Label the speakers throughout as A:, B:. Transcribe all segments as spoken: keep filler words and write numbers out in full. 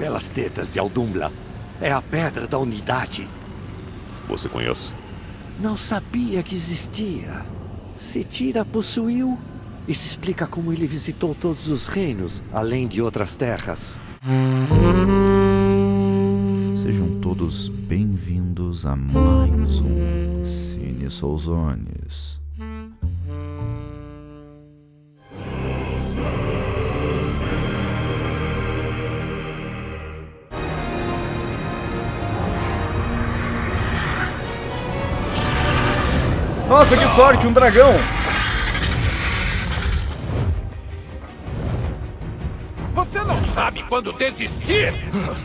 A: pelas tetas de Aldumbla. É a pedra da unidade.
B: Você conhece?
A: Não sabia que existia. Setira possuiu. Isso explica como ele visitou todos os reinos, além de outras terras.
C: Sejam todos bem-vindos a mais um Cine Souzones.
D: Nossa, que sorte, um dragão!
E: Você não sabe quando desistir!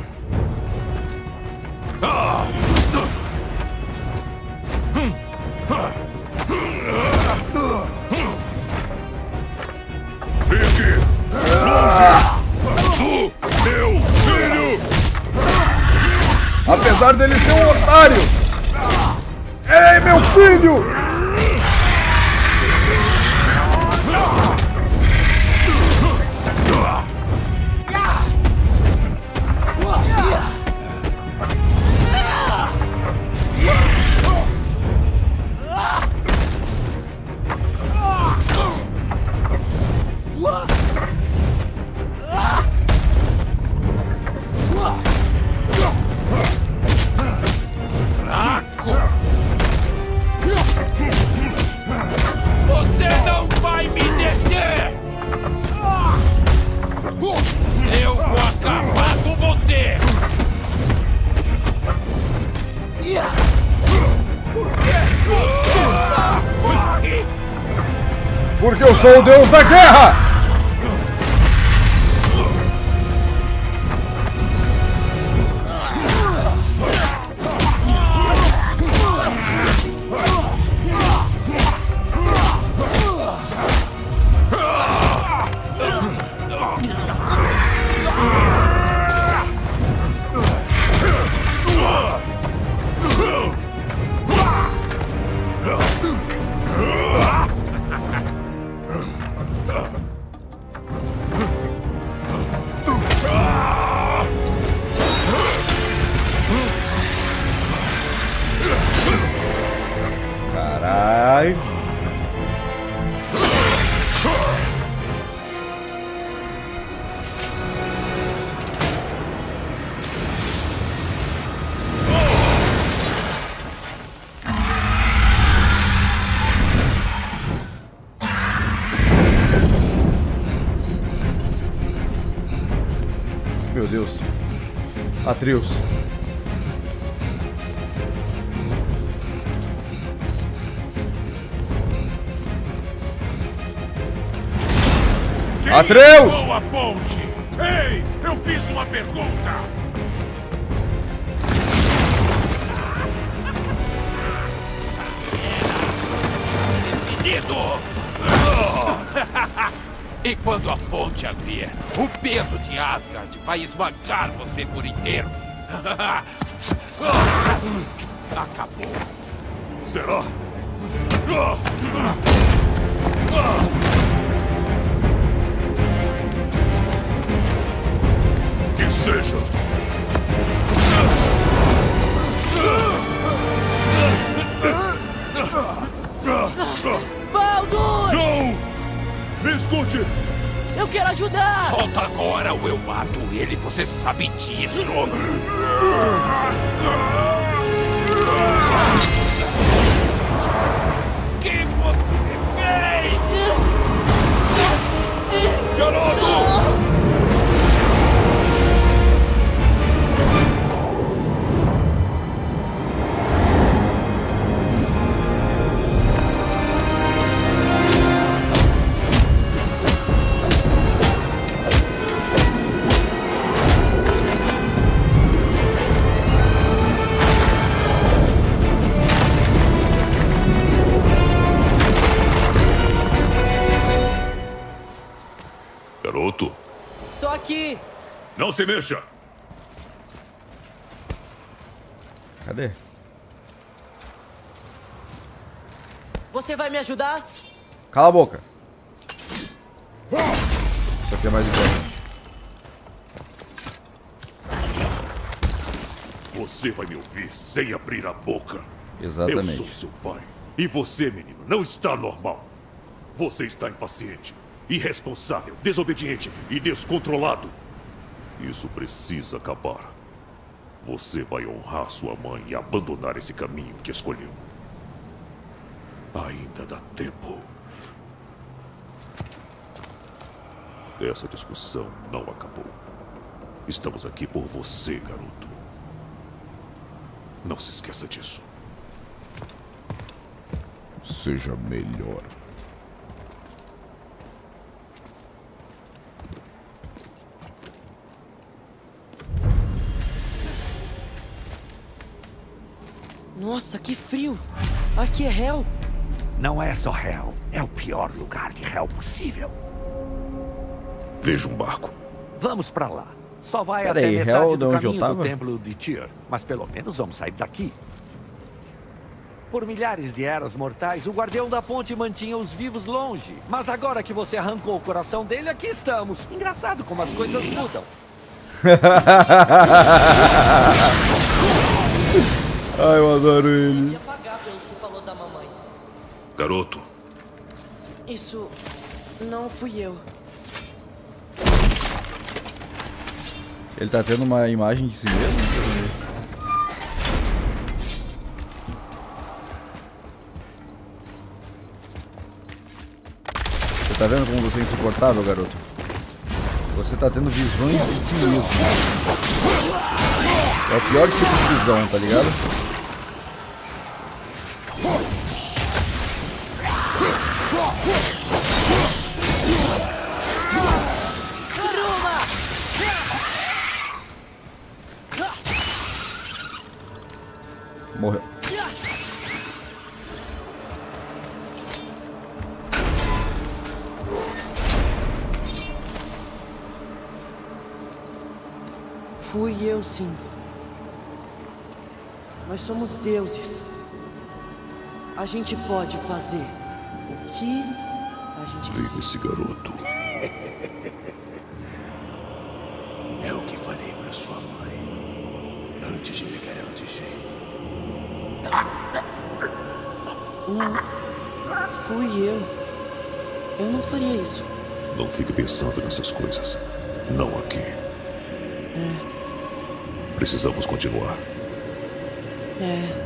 B: Fique longe do meu filho!
D: Apesar dele ser um otário! Ei, meu filho!
E: Você não vai me deter! Eu vou acabar com você! Morre!
D: Porque eu sou o deus da guerra! Carai. Meu Deus. Atreus.
E: Quem
D: Atreus!
E: limpou a ponte? Ei, eu fiz uma pergunta! Definido! E quando a ponte abrir, o peso de Asgard vai esmagar você por inteiro. Acabou.
B: Será? Que seja!
F: Baldur!
B: Não! Me escute!
F: Eu quero ajudar!
E: Solta agora ou eu mato ele, você sabe disso! O que você fez?
B: Garoto! Garoto,
F: Tô aqui!
B: não se mexa!
D: Cadê?
F: Você vai me ajudar?
D: Cala a boca. Isso aqui é mais importante.
B: Você vai me ouvir sem abrir a boca.
C: Exatamente.
B: Eu sou seu pai. E você, menino, não está normal. Você está impaciente, irresponsável, desobediente e descontrolado. Isso precisa acabar. Você vai honrar sua mãe e abandonar esse caminho que escolheu. Ainda dá tempo. Essa discussão não acabou. Estamos aqui por você, garoto. Não se esqueça disso.
D: Seja melhor.
F: Nossa, que frio! Aqui é Hell.
A: Não é só Hell. É o pior lugar de Hell possível.
B: Veja um barco.
A: Vamos pra lá. Só vai
C: Pera
A: até
C: aí,
A: metade
C: Hell, de
A: do
C: onde eu
A: caminho
C: tava?
A: do templo de Tyr. Mas pelo menos vamos sair daqui. Por milhares de eras mortais, o guardião da ponte mantinha os vivos longe. Mas agora que você arrancou o coração dele, aqui estamos. Engraçado como as coisas mudam.
D: Ai, eu adoro ele.
F: Ia pagar pelo que falou da mamãe.
B: Garoto,
F: Isso não fui eu.
C: Ele tá tendo uma imagem de si mesmo? Você tá vendo como você é insuportável, garoto? Você tá tendo visões de si mesmo. É o pior tipo de visão, tá ligado? Morreu.
F: Fui eu, sim. Nós somos deuses. A gente pode fazer o que a gente quiser.
B: ligue-se, garoto.
G: É o que falei pra sua mãe antes de pegar ela de jeito.
F: Não, fui eu. Eu não faria isso.
B: Não fique pensando nessas coisas. Não aqui.
F: É,
B: Precisamos continuar.
F: é.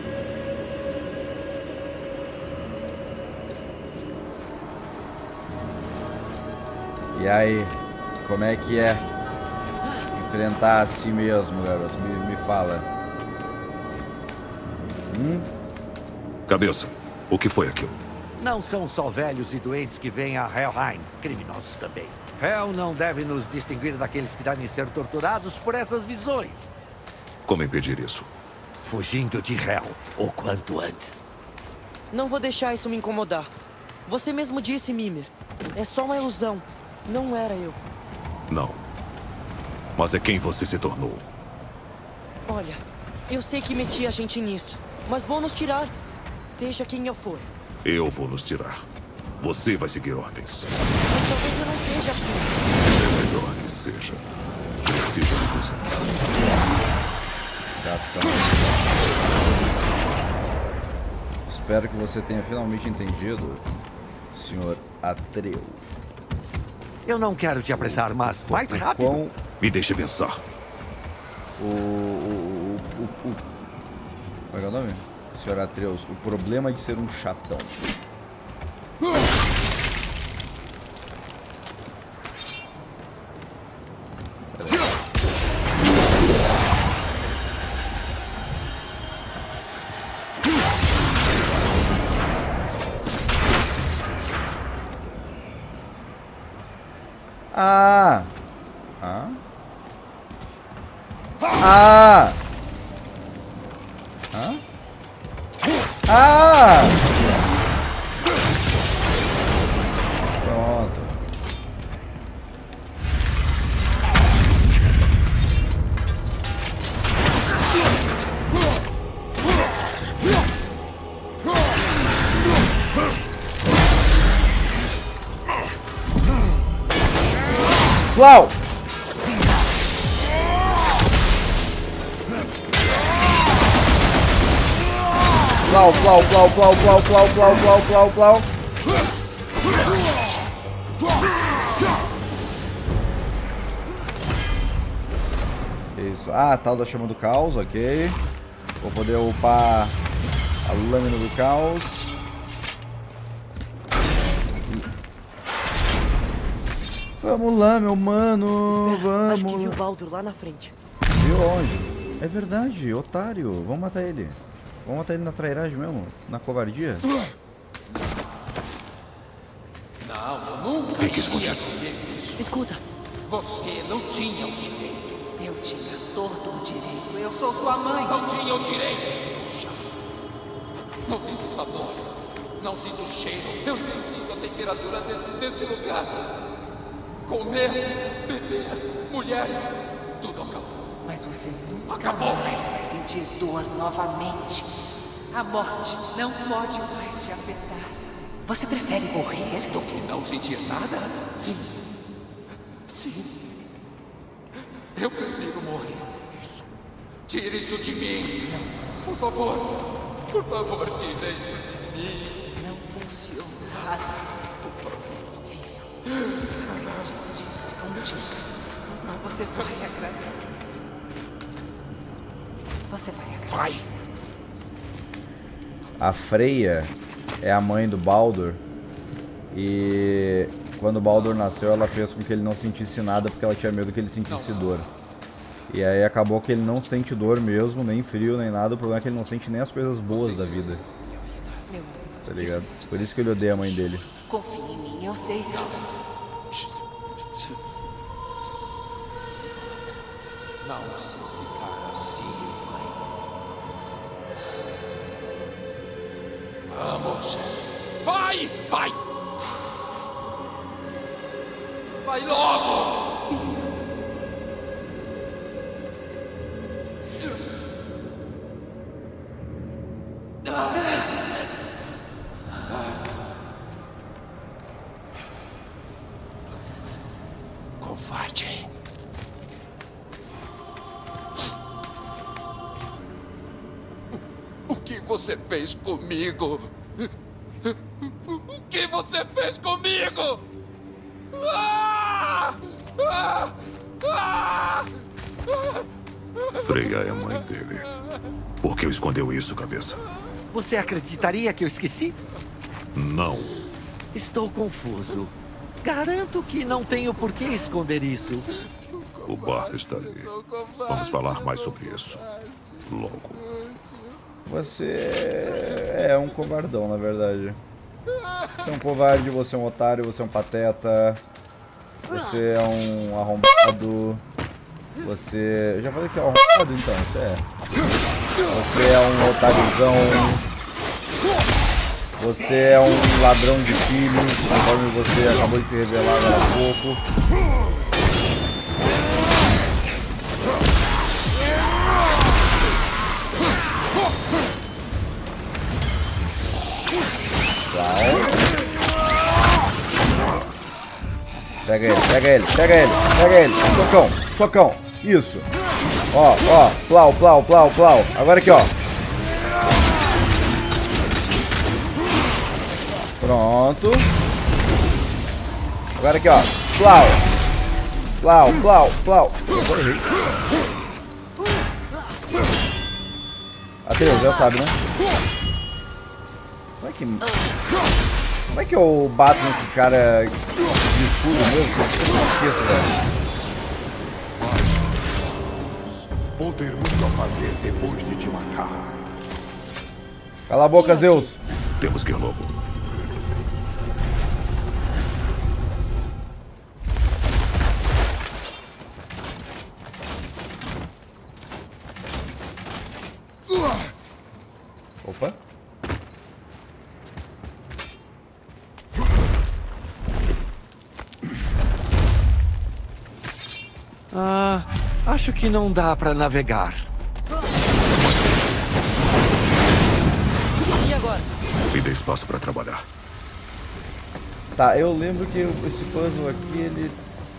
C: E aí, como é que é enfrentar a si mesmo, garoto? Me, me fala. Hum?
B: Cabeça, o que foi aquilo?
A: Não são só velhos e doentes que vêm a Helheim, criminosos também. Hell não deve nos distinguir daqueles que devem ser torturados por essas visões.
B: Como impedir isso?
A: Fugindo de Hell, o quanto antes.
F: Não vou deixar isso me incomodar. Você mesmo disse, Mimir. É só uma ilusão. Não era eu.
B: Não. Mas é quem você se tornou.
F: Olha, eu sei que meti a gente nisso, mas vou nos tirar, seja quem eu for.
B: Eu vou nos tirar. Você vai seguir ordens.
F: Mas talvez eu não seja assim.
B: É melhor que seja. Preciso me concentrar.
C: Capitão. Espero que você tenha finalmente entendido, senhor Atreu.
A: Eu não quero te apressar, mas mais rápido.
C: Quão
B: Me deixe pensar.
C: o, o, o, o, o... Qual é o nome? senhor Atreus, o problema de ser um chatão. Ah! Ah! Ah! Ah! Ah! Pronto. Flau! Plau, plau, plau, plau, plau, plau, plau, plau, plau, plau. Isso. Ah, tal da chama do caos, ok. Vou poder upar a lâmina do caos. Vamos lá, meu mano.
F: Espera,
C: vamos.
F: acho que vi o Baldur lá na frente.
C: Viu onde? É verdade, otário. Vamos matar ele. Vamos matar ele na trairagem mesmo, na covardia.
E: Não, eu nunca
B: Fique
E: iria
B: escondido.
E: comer isso.
F: Escuta,
E: Você não tinha o direito.
H: Eu tinha todo o direito. Eu sou sua mãe.
E: Não tinha o direito. Puxa. Não sinto o sabor. Não sinto o cheiro. Eu nem sinto a temperatura desse, desse lugar. Comer, beber, mulheres, tudo acabou.
H: Mas você nunca
E: Acabou.
H: mais vai sentir dor novamente. A morte não pode mais te afetar. Você prefere morrer?
E: Do que não sentir nada? Sim. Sim. Eu prefiro morrer. Isso. Tire isso de mim. Por favor. Por favor, tire isso de mim.
H: Não funciona assim. Filho, acredite. Um dia, você vai agradecer. Você vai agradecer.
E: Vai.
C: A Freya é a mãe do Baldur. E quando o Baldur nasceu, ela fez com que ele não sentisse nada porque ela tinha medo que ele sentisse dor. E aí acabou que ele não sente dor mesmo, nem frio, nem nada. O problema é que ele não sente nem as coisas boas da vida.
H: Meu,
C: Tá ligado? Por isso que ele odeia a mãe dele.
H: confie em mim, eu sei.
E: Não se ficar assim, mãe. Vamos. Vai! Vai! Vai logo! Filho. Covarde. O que você fez comigo? O que você fez comigo? Ah! Ah! Ah!
B: Freya é a mãe dele. Por que escondeu isso, cabeça?
A: Você acreditaria que eu esqueci?
B: Não.
A: Estou confuso. Garanto que não tenho por que esconder isso.
B: O bar está ali. Vamos falar mais sobre isso. Logo.
C: Você é um covardão, na verdade. Você é um covarde, você é um otário, você é um pateta. Você é um arrombado. Você... Eu já falei que é um arrombado, então, você é. Você é um otáriozão. Você é um ladrão de filhos, conforme você acabou de se revelar agora há pouco. Pega ele, pega ele, pega ele, pega ele. Socão, socão. Isso. Ó, ó. Plau, plau, plau, plau. Agora aqui, ó. Pronto. Agora aqui, ó. Plau. Plau, plau, plau. Eu errei. Adeus, já sabe, né? Como é que... Como é que eu bato nesses caras de escudo mesmo? Eu não esqueço, velho.
G: Poderemos só fazer depois de te matar.
C: Cala a boca, Zeus.
B: Temos que ir logo.
C: Opa.
A: Ah, acho que não dá pra navegar.
F: E agora?
B: Me dê espaço para trabalhar.
C: Tá, eu lembro que esse puzzle aqui, ele...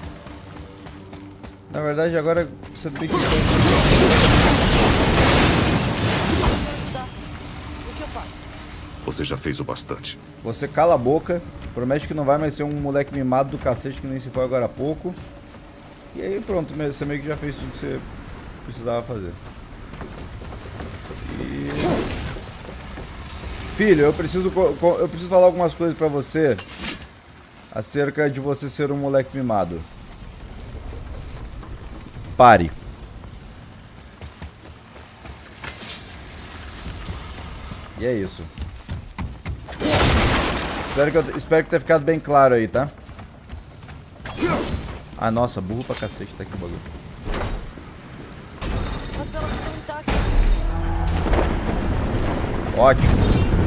C: Na verdade, agora, sendo bem sincero...
F: O que eu faço?
B: Você já fez o bastante.
C: Você cala a boca, promete que não vai mais ser um moleque mimado do cacete que nem se foi agora há pouco. E aí pronto, você meio que já fez tudo que você precisava fazer. E... Filho, eu preciso, eu preciso falar algumas coisas pra você acerca de você ser um moleque mimado. Pare. E é isso. Espero que, eu, espero que tenha ficado bem claro aí, tá? Ah, nossa, burro pra cacete tá aqui o bagulho. Ótimo.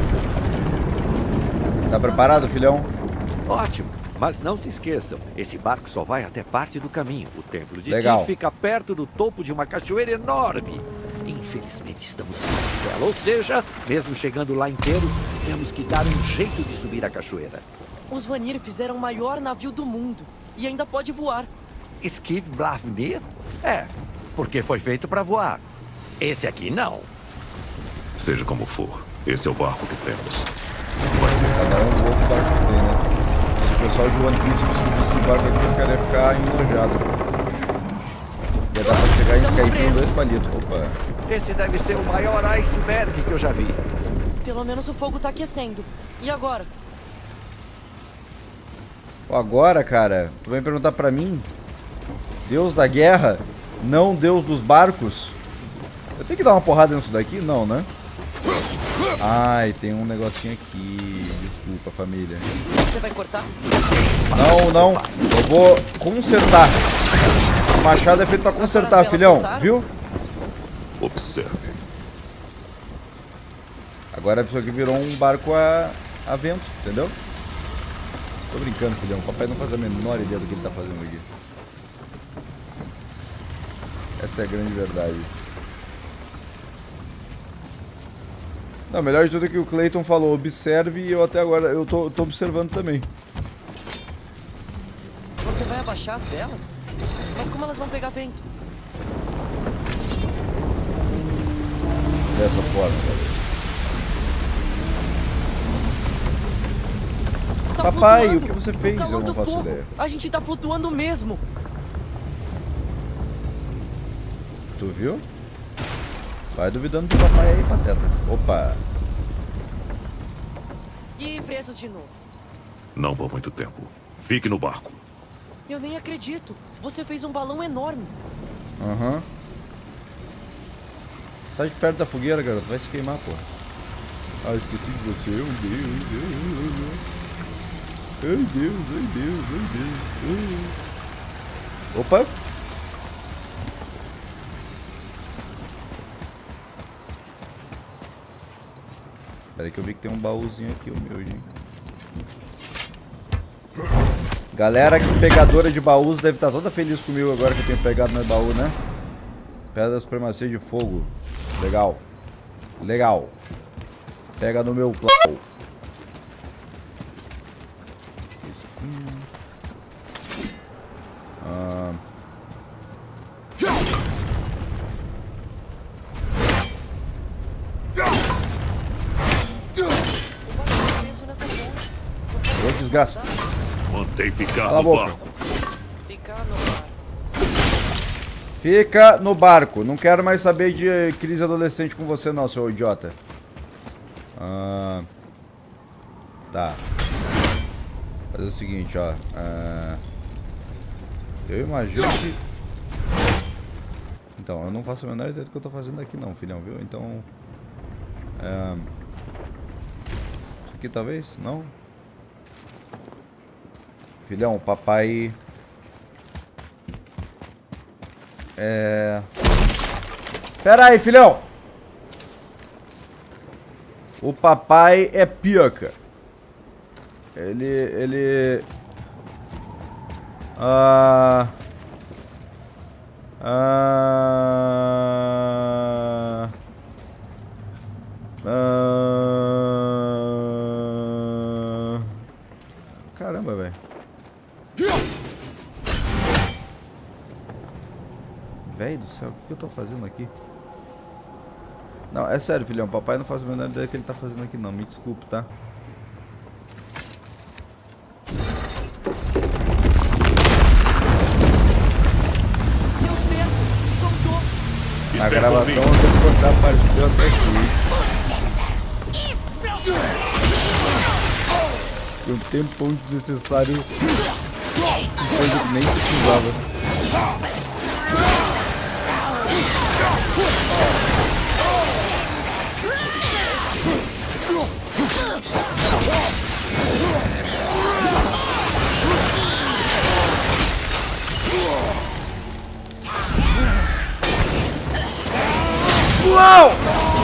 C: Tá preparado, filhão?
A: Ótimo. Mas não se esqueçam, esse barco só vai até parte do caminho. O templo de
C: Legal.
A: Ti fica perto do topo de uma cachoeira enorme. Infelizmente estamos perto dela, ou seja, mesmo chegando lá inteiros, temos que dar um jeito de subir a cachoeira.
F: Os Vanir fizeram o maior navio do mundo e ainda pode voar.
A: Skivblavnir? É, porque foi feito para voar. Esse aqui não.
B: Seja como for, esse é o barco que temos. Vai ser
C: Cada um do outro barco que tem, né? Se o pessoal de One Piece conseguisse esse barco aqui, os caras iam ficar enojados. Ia dar pra chegar em Skype com dois palitos. Opa.
A: Esse deve ser o maior iceberg que eu já vi.
F: Pelo menos o fogo tá aquecendo. E agora?
C: Pô, agora, cara, tu vai perguntar pra mim? Deus da guerra? Não Deus dos barcos? Eu tenho que dar uma porrada nisso daqui? Não, né? Ai, tem um negocinho aqui. Desculpa, família.
F: Você vai cortar?
C: Não, não. Eu vou consertar. O machado é feito pra consertar, filhão. Viu?
B: Observe.
C: Agora isso aqui virou um barco a, a vento, entendeu? Tô brincando, filhão. O papai não faz a menor ideia do que ele tá fazendo aqui. Essa é a grande verdade. Não, o melhor de tudo é que o Clayton falou, observe, e eu até agora, eu tô, tô observando também.
F: Você vai abaixar as velas? Mas como elas vão pegar vento?
C: Dessa forma.
F: Tá
C: Papai,
F: flutuando.
C: o que você fez?
F: O calor
C: Eu não
F: do
C: faço
F: fogo.
C: ideia.
F: A gente tá flutuando mesmo.
C: Tu viu? Vai duvidando do papai aí, pateta. Opa.
F: E presos de novo.
B: Não por muito tempo. Fique no barco.
F: Eu nem acredito. Você fez um balão enorme.
C: Aham. Uhum. Tá de perto da fogueira, garoto. Vai se queimar, porra. Ah, esqueci de você. Meu Deus, meu Deus. Ai, Deus, ai, Deus, ai, Deus. Opa. Pera aí que eu vi que tem um baúzinho aqui, humilde. Galera que pegadora de baús deve estar toda feliz comigo agora que eu tenho pegado meu baú, né? Pedra da supremacia de fogo. Legal. Legal. Pega no meu plau. Isso aqui. Ah. Ô, desgraça.
B: Mantém ficar
C: Cala a
B: no
C: boca.
B: barco.
F: Ficar no barco.
C: Fica no barco. Não quero mais saber de crise adolescente com você não, seu idiota. Ah, tá. Fazer o seguinte, ó. Ah, eu imagino que... Então, eu não faço a menor ideia do que eu tô fazendo aqui não, filhão, viu? Então... Ah, isso aqui talvez? Não? Filhão, papai... É... Pera aí, filhão! O papai é pica. Ele... Ele... Ah... Ah... Ah... Caramba, velho. Velho do céu, o que eu tô fazendo aqui? Não, é sério, filhão. Papai não faz a menor ideia do que ele tá fazendo aqui, não. Me desculpe, tá?
F: Deu certo! Soltou!
C: Na gravação eu tenho que cortar a parte de até aqui. Foi um tempão desnecessário. Coisa que nem precisava.
D: Uau!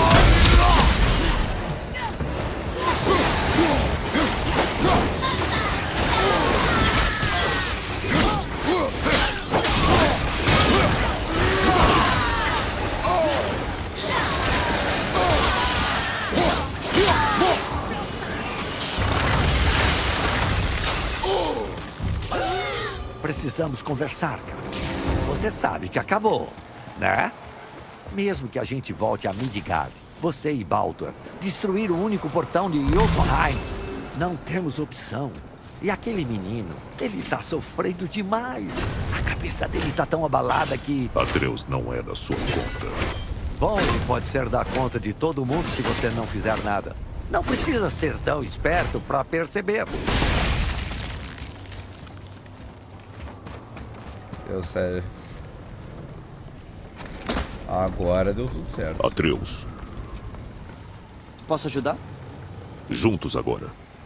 A: Precisamos conversar, cara. Você sabe que acabou, né? Mesmo que a gente volte a Midgard, você e Baldur, destruir o único portão de Jotunheim, não temos opção. E aquele menino, ele tá sofrendo demais. A cabeça dele tá tão abalada que...
B: Atreus não é da sua conta.
A: Bom, ele pode ser da conta de todo mundo se você não fizer nada. Não precisa ser tão esperto pra perceber.
C: Deu sério. Agora deu tudo certo.
B: Atreus.
F: Posso ajudar?
B: Juntos agora.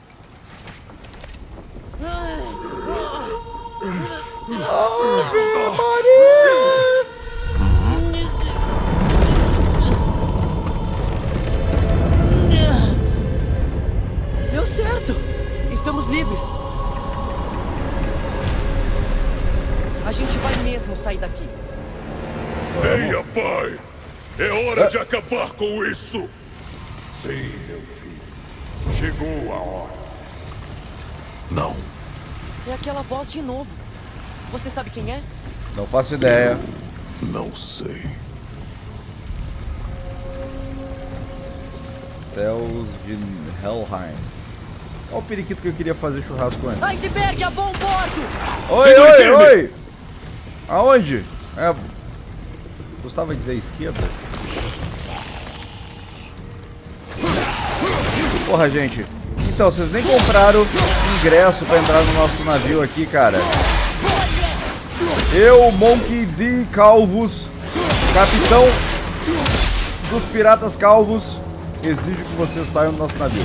F: Deu certo! Estamos livres! A gente vai mesmo sair daqui.
B: Venha, pai! É hora de acabar com isso!
G: Sim, meu filho. Chegou a hora.
B: Não.
F: É aquela voz de novo. Você sabe quem é?
C: Não faço ideia.
B: Não sei.
C: Céus de Helheim. Olha o periquito que eu queria fazer churrasco antes.
F: Iceberg, a bom bordo!
C: Oi,
B: Segure
C: oi,
B: firme.
C: oi! Aonde? É... Gostava de dizer esquerda? Porra, gente. Então, vocês nem compraram ingresso pra entrar no nosso navio aqui, cara. Eu, Monkey D. Calvos, capitão dos Piratas Calvos, exijo que vocês saiam do nosso navio.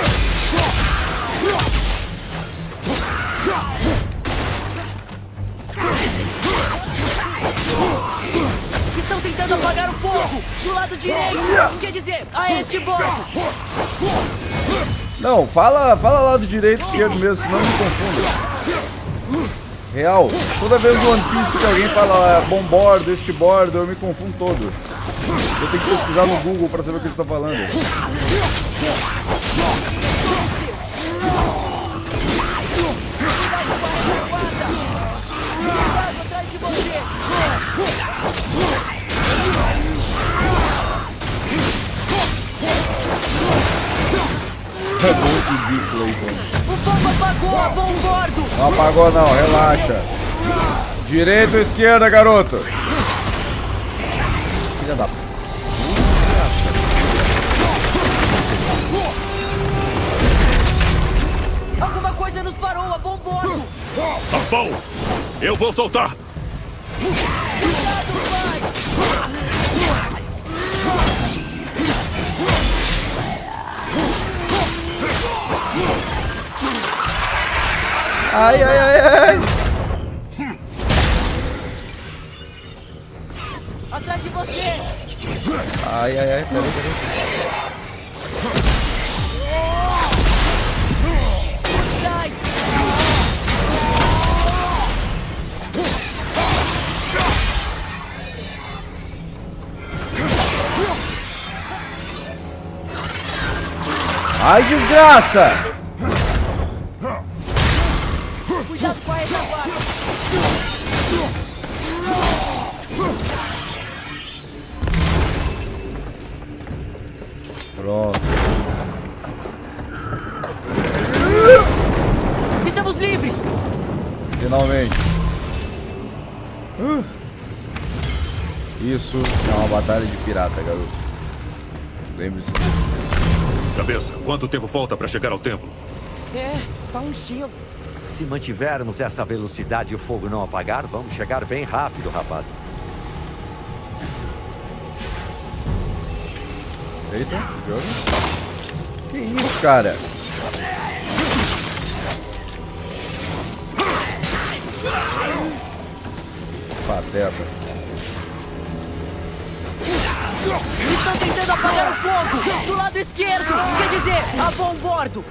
F: Estão tentando apagar o fogo! Do lado direito! Quer dizer, a este bordo!
C: Não, fala, fala lado direito e esquerdo mesmo, senão me confunda. Real, toda vez no One Piece que alguém fala bom bordo, este bordo, eu me confundo todo. Eu tenho que pesquisar no Google pra saber o que eles estão falando.
F: Atrás de você!
C: É bom que bicho aí, mano.
F: O fogo apagou a bom bordo!
C: Não apagou não, relaxa. Direita ou esquerda, garoto? Filha da...
F: Alguma coisa nos parou a bom bordo!
B: Tá bom! Eu vou soltar!
F: Cuidado, pai!
C: Ai, ai, ai, ai!
F: Atrás de você!
C: Ai, ai, ai, peraí, peraí.
F: Trás!
C: Ai, desgraça!
F: Cuidado com a retaguarda!
C: Uh. Isso é uma batalha de pirata, garoto. Lembre-se disso.
B: Cabeça, quanto tempo falta para chegar ao templo?
F: É, tá um gelo.
A: Se mantivermos essa velocidade e o fogo não apagar, vamos chegar bem rápido, rapaz.
C: Eita, jogo. Que isso, cara? Pateta.
F: Estão tentando apagar o fogo! Do lado esquerdo! Quer dizer, a bom bordo!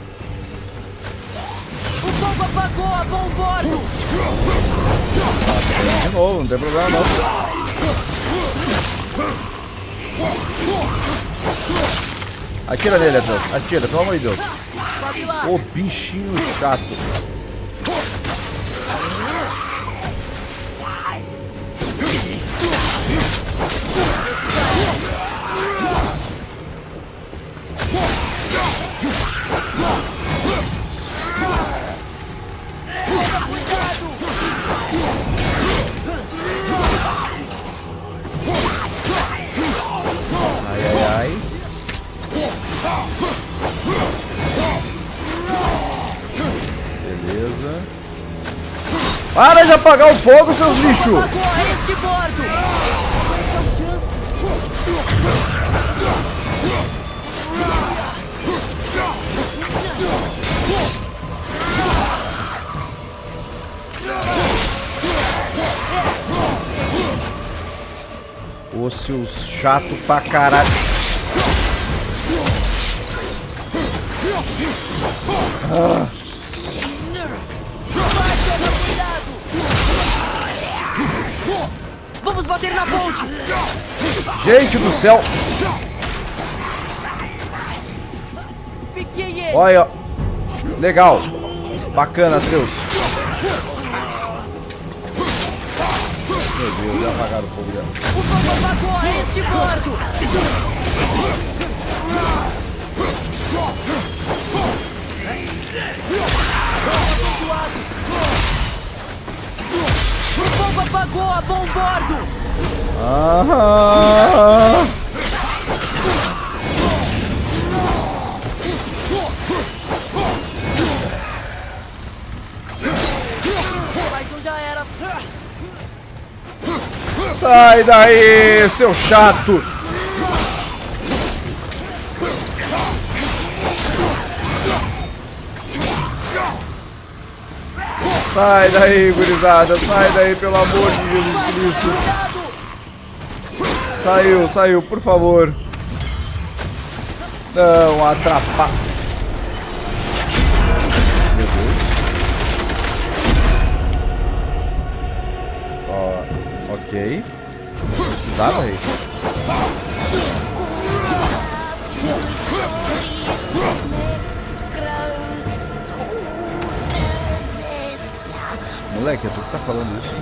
F: O fogo apagou a bom bordo!
C: De novo, não tem problema não. Atira nele, Deus. Atira, pelo amor de Deus. Ô bichinho chato. Ai, ai, ai. Beleza. Para de apagar o fogo, seus lixos!
F: Agora este bordo!
C: Ô, seus chato pra caralho. Ah.
F: Vamos bater na ponte!
C: Gente do céu!
F: Piquei ele!
C: Olha, legal, bacana, Deus. Meu Deus, já apagaram o fogo já.
F: O fogo apagou a este bordo! O fogo apagou a bom bordo!
C: Ah.
F: Mas não já era.
C: Sai daí, seu chato! Sai daí, gurizada, sai daí, pelo amor de Jesus Cristo. Saiu, saiu, por favor. Não atrapalha. Meu Deus. Ó, ok. Não precisava, rei. Moleque, é tu que tá falando isso.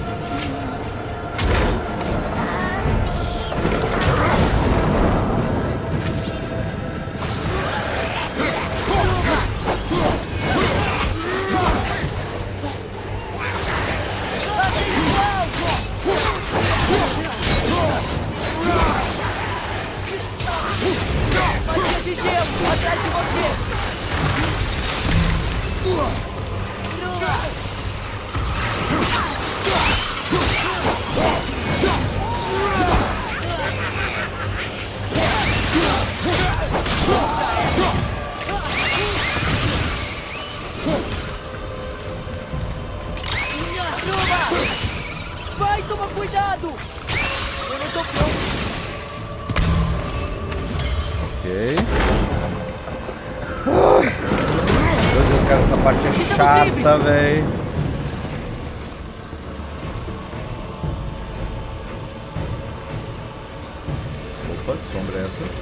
F: Magia de gelo, atrás de você! Vai, toma cuidado! Eu não tô pronto.
C: Ok. Meu Deus, cara, essa parte é chata, velho. Opa, que sombra é essa?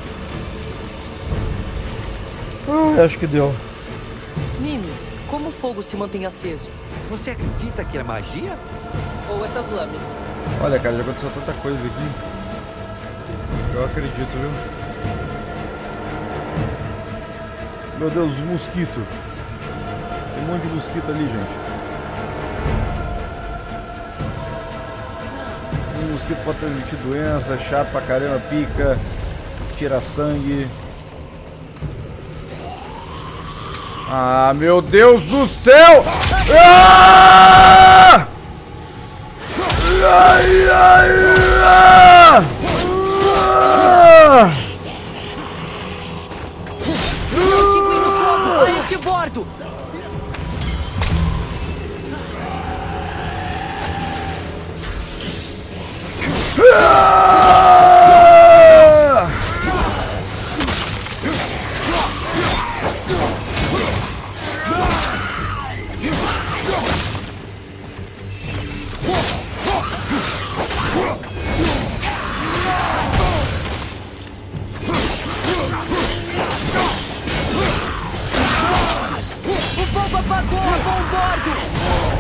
C: Ah, acho que deu.
F: Mimi, como o fogo se mantém aceso?
A: Você acredita que é magia?
F: Ou essas lâminas?
C: Olha, cara, já aconteceu tanta coisa aqui. Eu acredito, viu? Meu Deus, os mosquitos. Tem um monte de mosquito ali, gente. Esse mosquito pode transmitir doença, chato pra caramba, pica, tira sangue. Ah, meu Deus do céu! Ah! Ai, ai, ah! Ah!
F: A este bordo!
C: Ah!
F: O fogo apagou a bom bordo!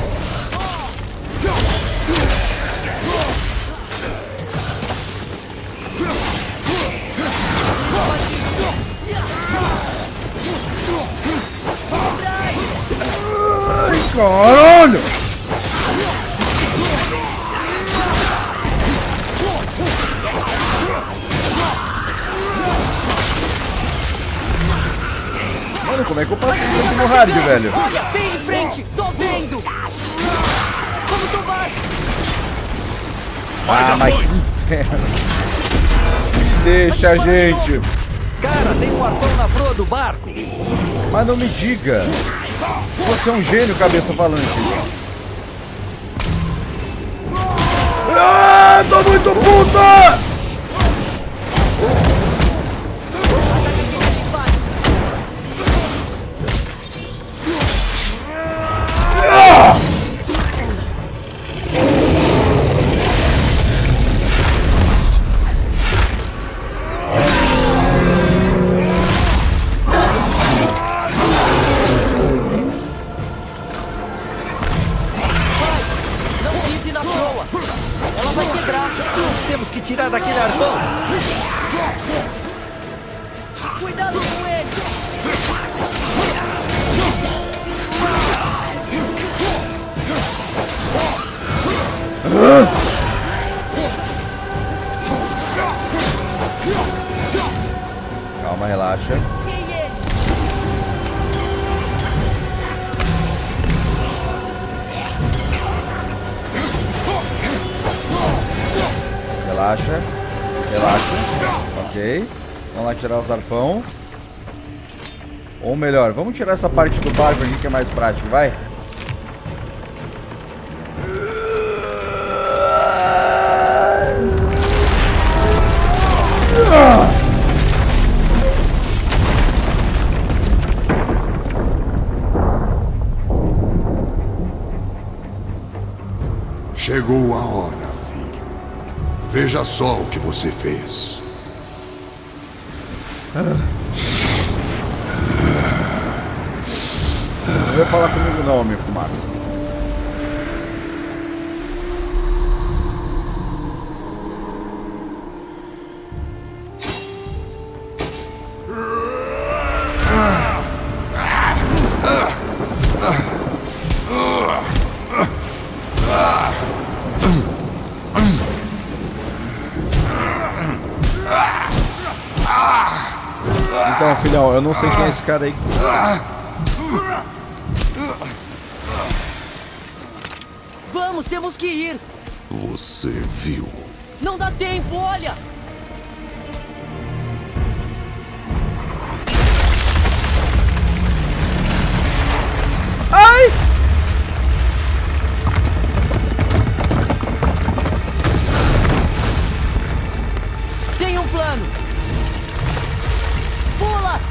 C: Ai, caralho! Mano, como é que eu passei isso no hard, velho?
F: Olha, bem em frente! Tô vendo! Vamos tomar!
C: Ah, mas que inferno. Deixa a gente.
A: Cara, tem um arpão na proa do barco.
C: Mas não me diga. Você é um gênio, cabeça falante. Ah, tô muito puta!
A: Temos que tirar daquele arpão.
F: Cuidado com ele!
C: Calma, relaxa. Relaxa, relaxa, ok. Vamos lá tirar os arpão. Ou melhor, vamos tirar essa parte do barco aqui que é mais prático, vai.
G: Chegou a hora. Veja só o que você fez.
C: Não vai falar comigo não, minha fumaça. Então, filhão, eu não sei quem é esse cara aí.
F: Vamos, temos que ir!
B: Você viu?
F: Não dá tempo, olha!
C: Ai!
F: Tem um plano! Pula!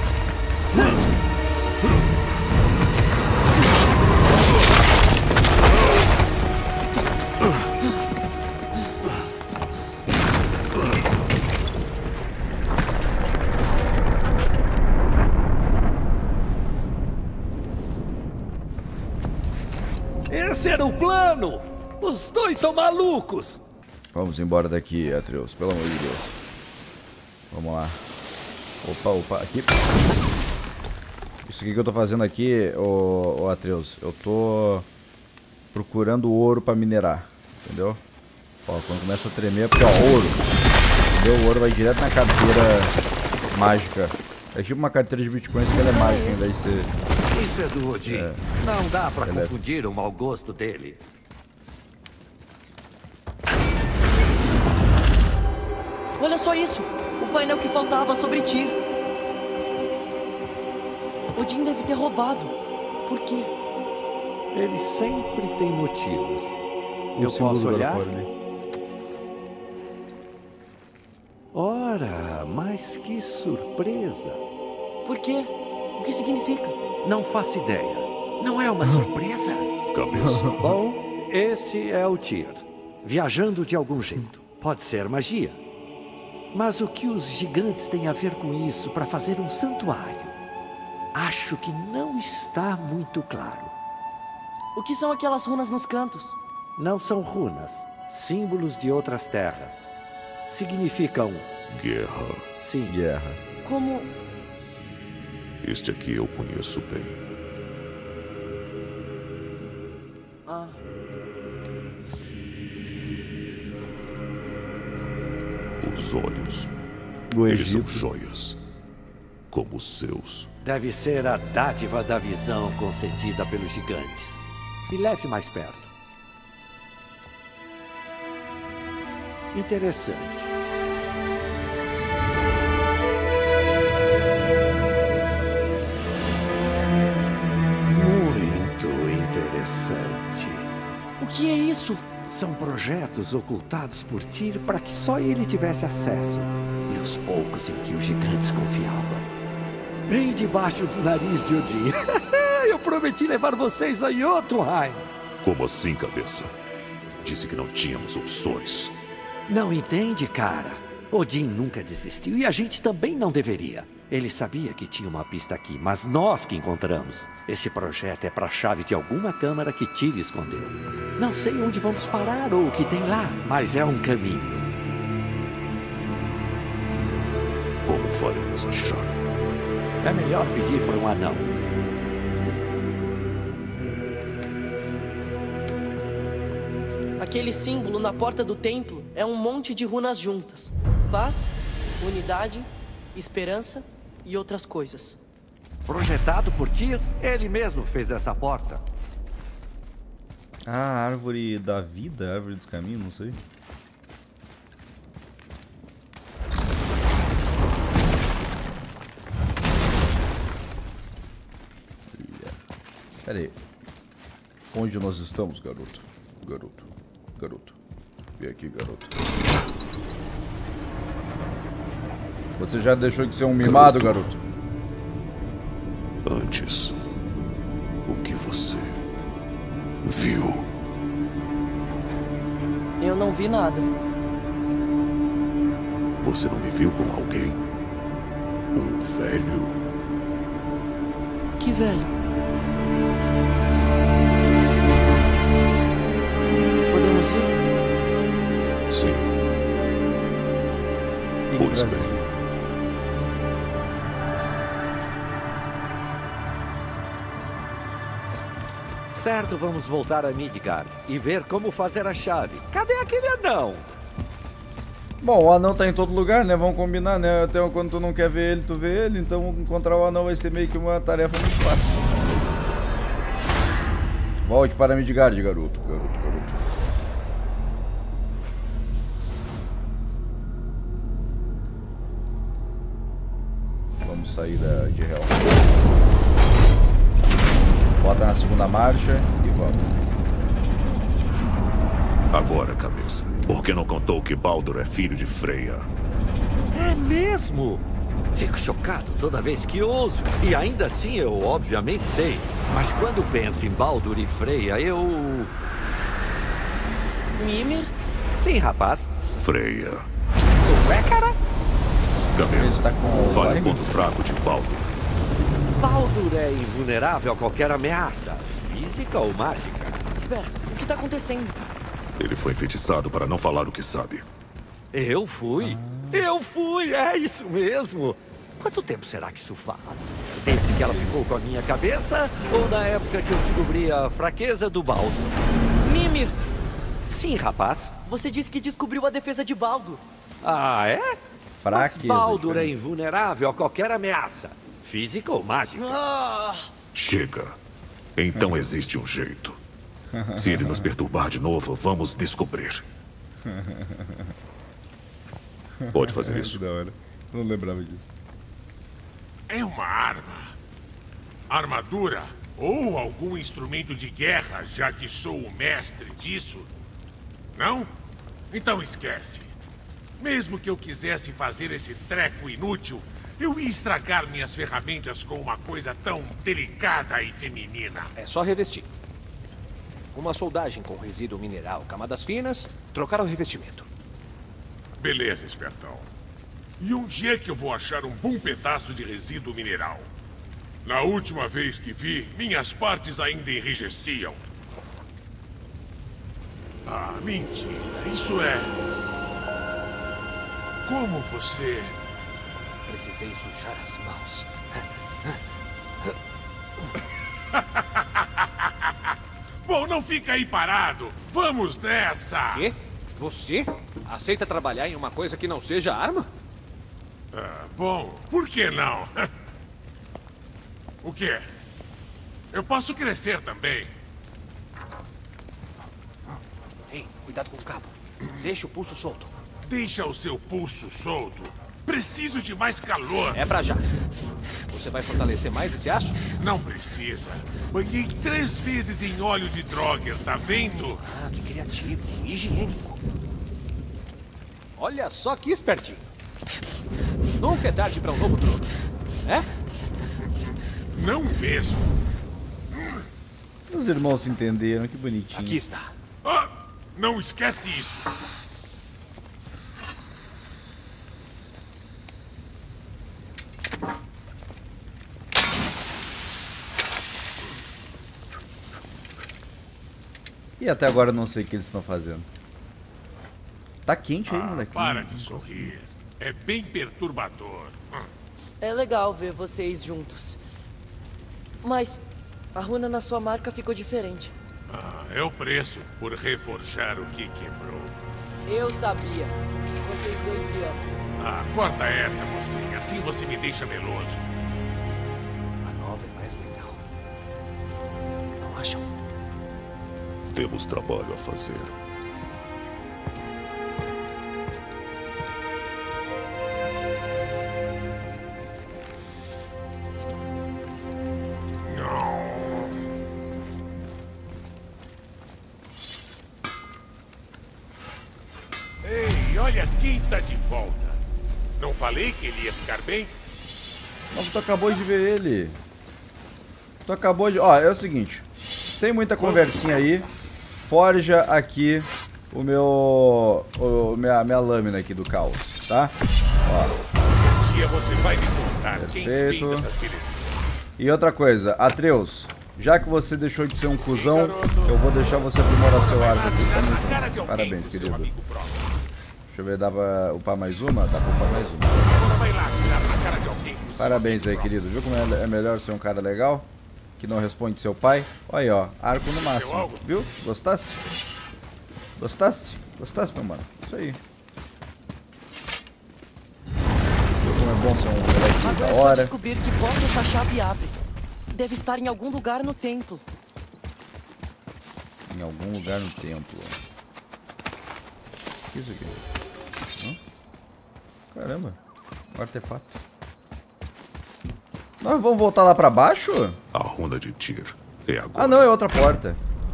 A: Esse era o plano! Os dois são malucos!
C: Vamos embora daqui, Atreus, pelo amor de Deus. Vamos lá. Opa, opa, aqui. Isso aqui que eu tô fazendo aqui, ô, ô Atreus, eu tô procurando ouro pra minerar, entendeu? Ó, quando começa a tremer é porque, ó, ouro. Deu o ouro, vai direto na carteira mágica. É tipo uma carteira de bitcoins que ela é mágica, em vez de ser...
A: Isso é do Odin. É. Não dá pra
C: Ela
A: confundir é... o mau gosto dele.
F: Olha só isso! O painel que faltava sobre ti. Odin deve ter roubado. Por quê?
A: Ele sempre tem motivos.
C: O
A: Eu posso olhar?
C: Ali.
A: Ora, mas que surpresa.
F: Por quê? O que significa?
A: Não faço ideia. Não é uma surpresa?
B: Cabeça.
A: Bom, esse é o Tyr. Viajando de algum jeito. Pode ser magia. Mas o que os gigantes têm a ver com isso para fazer um santuário? Acho que não está muito claro.
F: O que são aquelas runas nos cantos?
A: Não são runas. Símbolos de outras terras. Significam...
B: Guerra.
A: Sim.
C: Guerra.
F: Como...
B: Este aqui eu conheço bem.
F: Ah.
B: Os olhos.
C: Do
B: Eles são
C: Egito.
B: joias. Como os seus.
A: Deve ser a dádiva da visão concedida pelos gigantes. Me leve mais perto. Interessante. Muito interessante.
F: O que é isso?
A: São projetos ocultados por Tyr para que só ele tivesse acesso. E os poucos em que os gigantes confiavam. Bem debaixo do nariz de Odin. Eu prometi levar vocês a Jotunheim.
B: Como assim, cabeça? Disse que não tínhamos opções.
A: Não entende, cara? Odin nunca desistiu e a gente também não deveria. Ele sabia que tinha uma pista aqui, mas nós que encontramos. Esse projeto é para a chave de alguma câmara que Tyr escondeu. Não sei onde vamos parar ou o que tem lá, mas é um caminho.
B: Como faremos a chave?
A: É melhor pedir para um anão.
F: Aquele símbolo na porta do templo é um monte de runas juntas. Paz, unidade, esperança e outras coisas.
A: Projetado por Tyr, ele mesmo fez essa porta.
C: Ah, a árvore da vida, a árvore dos caminhos, não sei. Pera aí. Onde nós estamos, garoto? Garoto. Garoto. Vem aqui, garoto. Você já deixou de ser um mimado, garoto?
B: Antes, o que você viu?
F: Eu não vi nada.
B: Você não me viu com alguém? Um velho?
F: Que velho? Podemos ir?
B: Sim. Pois bem.
A: Certo, vamos voltar a Midgard e ver como fazer a chave. Cadê aquele anão?
C: Bom, o anão tá em todo lugar, né? Vamos combinar, né? Até quando tu não quer ver ele, tu vê ele. Então encontrar o anão vai ser meio que uma tarefa muito fácil. Volte para Midgard, garoto. Garoto, garoto. Vamos sair da, de Hel. Bota na segunda marcha e vamos.
B: Agora, cabeça. Por que não contou que Baldur é filho de Freya?
A: É mesmo? Fico chocado toda vez que ouço. E ainda assim eu obviamente sei. Mas quando penso em Baldur e Freya, eu...
F: Mimir?
A: Sim, rapaz.
B: Freya.
A: Ué, cara?
B: Cabeça.
C: Tá com
B: Vale
C: Alzheimer?
B: ponto fraco de Baldur.
A: Baldur é invulnerável a qualquer ameaça, física ou mágica.
F: Espera, o que tá acontecendo?
B: Ele foi enfeitiçado para não falar o que sabe.
A: Eu fui? Eu fui, é isso mesmo. Quanto tempo será que isso faz? Desde que ela ficou com a minha cabeça ou na época que eu descobri a fraqueza do Baldur?
F: Mimir!
A: Sim, rapaz.
F: Você disse que descobriu a defesa de Baldur.
A: Ah, é? Mas
C: Fraqueza.
A: Baldur é
C: diferente.
A: invulnerável a qualquer ameaça, física ou mágica.
F: Ah!
B: Chega. Então existe um jeito. Se ele nos perturbar de novo, vamos descobrir. Pode fazer
D: Que
B: isso.
D: da hora. Não lembrava disso.
I: É uma arma. Armadura ou algum instrumento de guerra, já que sou o mestre disso? Não? Então esquece. Mesmo que eu quisesse fazer esse treco inútil, eu ia estragar minhas ferramentas com uma coisa tão delicada e feminina.
J: É só revestir. Uma soldagem com resíduo mineral, camadas finas, trocar o revestimento.
I: Beleza, espertão. E onde é que eu vou achar um bom pedaço de resíduo mineral? Na última vez que vi, minhas partes ainda enrijeciam. Ah, mentira. Isso é... Como você...
J: Precisei sujar as mãos.
I: Bom, não fica aí parado. Vamos nessa.
J: Quê? Você? Aceita trabalhar em uma coisa que não seja arma?
I: Ah, bom, por que não? O quê? Eu posso crescer também.
J: Ei, cuidado com o cabo. Deixa o pulso solto.
I: Deixa o seu pulso solto. Preciso de mais calor.
J: É pra já. Você vai fortalecer mais esse aço?
I: Não precisa. Banhei três vezes em óleo de Draugr, tá vendo?
J: Ah, que criativo. E higiênico. Olha só que espertinho. Nunca é tarde pra um novo truque. É?
I: Não mesmo.
C: Os irmãos se entenderam, que bonitinho.
J: Aqui está.
I: Ah, não esquece isso.
C: E até agora eu não sei o que eles estão fazendo. Tá quente aí,
I: Ah,
C: moleque.
I: para de sorrir. É bem perturbador. Hum.
F: É legal ver vocês juntos. Mas a runa na sua marca ficou diferente.
I: Ah, é o preço por reforjar o que quebrou.
F: Eu sabia. Vocês dois se amam.
I: Ah, corta essa, mocinha. Assim você me deixa meloso.
J: A nova é mais legal. Não acham?
B: Temos trabalho a fazer.
I: Ei, olha quem tá de volta. Não falei que ele ia ficar bem?
C: Nossa, tu acabou de ver ele. Tu acabou de... Ó, é o seguinte. Sem muita conversinha aí. Forja aqui o meu... O, minha, minha lâmina aqui do caos, tá? Ó.
I: Um dia você vai me contar quem
C: Perfeito.
I: fez essas belezinhas.
C: E outra coisa, Atreus, já que você deixou de ser um cuzão, eu vou deixar você aprimorar seu arco aqui. Tá muito bom. Parabéns, querido. Deixa eu ver, dá pra upar mais uma? Dá pra upar mais uma.
I: Agora vai lá tirar na cara de alguém. pro seu
C: Parabéns aí,
I: amigo
C: querido. Viu como é é melhor ser um cara legal? Que não responde seu pai? Olha aí, ó. Arco no máximo. Viu? Gostasse? Gostasse? Gostasse, meu mano? Isso aí. Viu como é bom ser um moleque
F: Agora
C: da
F: é só
C: hora?
F: descobrir que porta essa chave abre. Deve estar em algum lugar no templo.
C: Em algum lugar no templo. O que é isso aqui? Hã? Caramba. Um artefato. Nós vamos voltar lá pra baixo?
B: A runa de Tyr é agora.
C: Ah, não, é outra porta.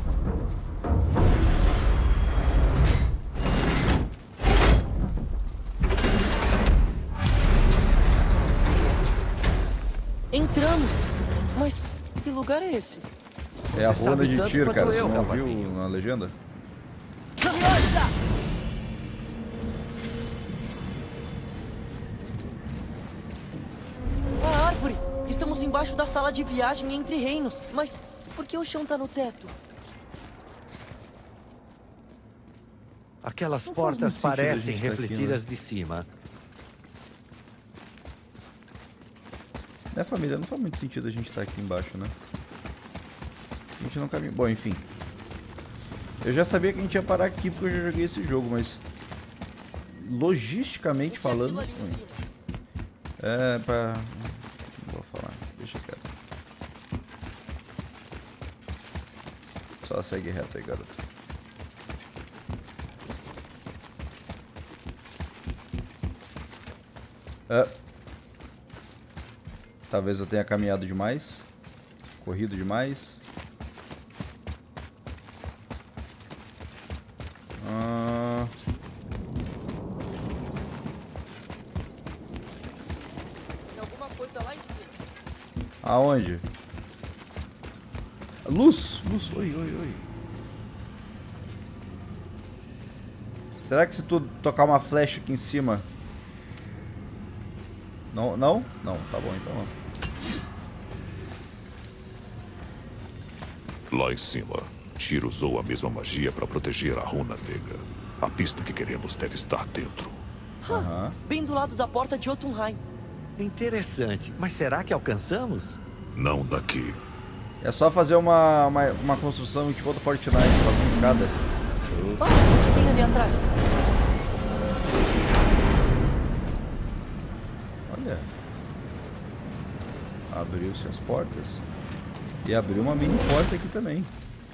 F: Entramos. Mas que lugar é esse?
C: É a
A: Você
C: runa
A: sabe
C: de
A: tanto
C: Tyr,
A: quanto
C: cara. Você
A: eu,
C: não
A: rapazinho.
C: viu na legenda?
F: A árvore! Estamos embaixo da sala de viagem entre reinos. Mas por que o chão tá no teto?
A: Aquelas
C: Não faz
A: portas
C: muito sentido a
A: parecem
C: gente tá aqui,
A: refletir
C: né?
A: as de cima.
C: Né, família? Não faz muito sentido a gente estar aqui embaixo, né? A gente não caminha. Bom, enfim. Eu já sabia que a gente ia parar aqui porque eu já joguei esse jogo, mas... Logisticamente falando... É, pra... Não vou falar, deixa quieto. Só segue reto aí, garoto. É. Talvez eu tenha caminhado demais. Corrido demais. Ah...
F: Tem alguma coisa lá em cima.
C: Aonde? Luz! Luz! Oi, oi, oi. Será que se tu tocar uma flecha aqui em cima... Não? Não? Não, tá bom então não.
B: Lá em cima, Tyr usou a mesma magia para proteger a Runa Negra. A pista que queremos deve estar dentro.
F: Uhum. Bem do lado da porta de Jotunheim.
A: Interessante. Mas será que alcançamos?
B: Não daqui.
C: É só fazer uma, uma, uma construção tipo do Fortnite, fazer uma escada.
F: Ah, o que tem ali atrás?
C: Olha. Abriu-se as portas. E abriu uma mini porta aqui também.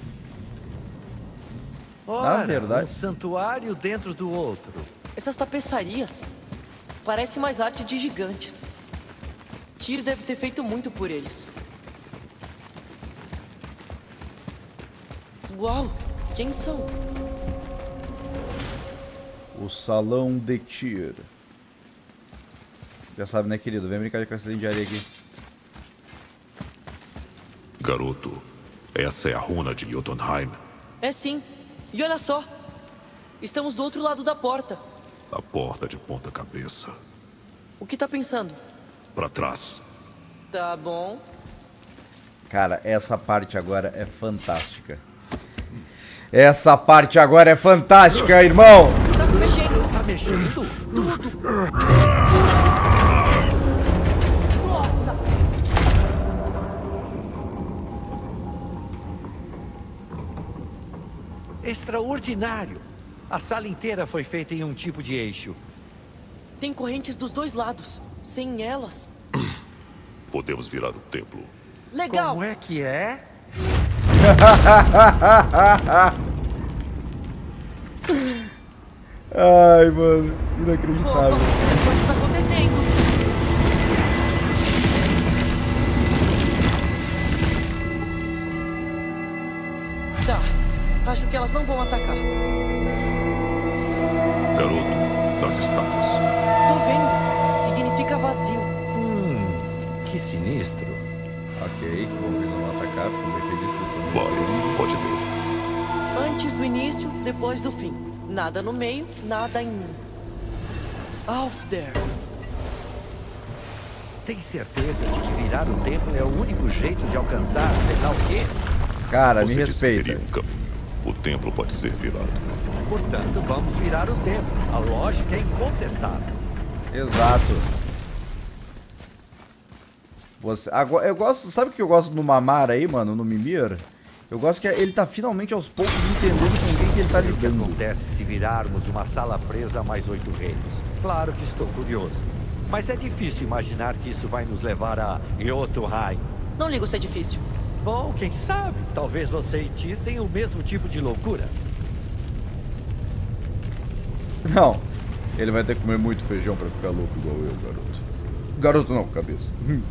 A: Ora,
C: Na verdade...
A: um santuário dentro do outro.
F: Essas tapeçarias parecem mais arte de gigantes. Tyr deve ter feito muito por eles. Uau, quem são?
C: O Salão de Tyr. Já sabe, né, querido? Vem brincar de castelinho de areia aqui.
B: Garoto, essa é a runa de Jotunheim.
F: É sim. E olha só. Estamos do outro lado da porta.
B: A porta de ponta cabeça.
F: O que tá pensando?
B: Pra trás.
F: Tá bom.
C: Cara, essa parte agora é fantástica. Essa parte agora é fantástica, irmão!
F: Tá se mexendo.
A: Tá mexendo?
F: Tudo. Nossa!
A: Extraordinário! A sala inteira foi feita em um tipo de eixo.
F: Tem correntes dos dois lados. Sem elas...
B: Podemos virar o templo.
F: Legal!
A: Como é que é?
C: Ai, mano. Inacreditável.
F: Opa, coisas acontecendo. Tá. Acho que elas não vão atacar.
B: Garoto, nas estátuas.
F: Tô vendo. Significa vazio.
A: Hum, que sinistro.
C: Ok, vamos ver, não vão atacar, porque eu deixei a descrição.
B: Vai, pode ver.
F: Antes do início, depois do fim. Nada no meio, nada em mim. Alfder.
A: Tem certeza de que virar o templo é o único jeito de alcançar, sei lá o quê?
C: Cara,
B: Você
C: me
B: disse que
C: respeita.
B: teria um caminho. O templo pode ser virado.
A: Portanto, vamos virar o templo. A lógica é incontestável.
C: Exato. Você, agora, eu gosto, sabe o que eu gosto no Mamar aí, mano, no Mimir? Eu gosto que ele tá finalmente aos poucos entendendo com quem que ele tá
A: O que
C: lidando.
A: acontece se virarmos uma sala presa a mais oito reinos? Claro que estou curioso. Mas é difícil imaginar que isso vai nos levar a Jotunheim.
F: Não ligo se é difícil.
A: Bom, quem sabe? Talvez você e Tyr tenham o mesmo tipo de loucura.
C: Não, ele vai ter que comer muito feijão pra ficar louco igual eu, garoto. Garoto não, cabeça.